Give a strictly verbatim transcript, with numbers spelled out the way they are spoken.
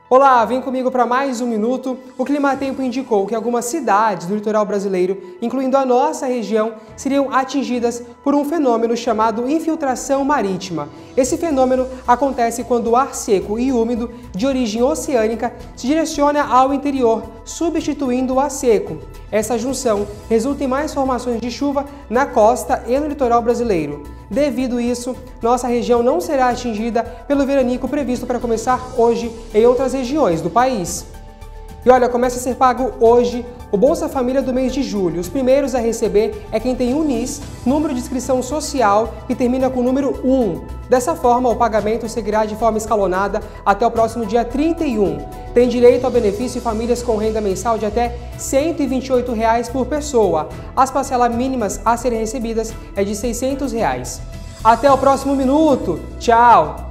Olá, vem comigo para mais um minuto. O Climatempo indicou que algumas cidades do litoral brasileiro, incluindo a nossa região, seriam atingidas por um fenômeno chamado infiltração marítima. Esse fenômeno acontece quando o ar seco e úmido, de origem oceânica, se direciona ao interior, substituindo o ar seco. Essa junção resulta em mais formações de chuva na costa e no litoral brasileiro. Devido a isso, nossa região não será atingida pelo veranico previsto para começar hoje em outras regiões do país. E olha, começa a ser pago hoje o Bolsa Família do mês de julho. Os primeiros a receber é quem tem U N I S, número de inscrição social, que termina com o número um. Dessa forma, o pagamento seguirá de forma escalonada até o próximo dia trinta e um. Tem direito ao benefício famílias com renda mensal de até cento e vinte e oito reais por pessoa. As parcelas mínimas a serem recebidas é de seiscentos reais. Até o próximo minuto. Tchau!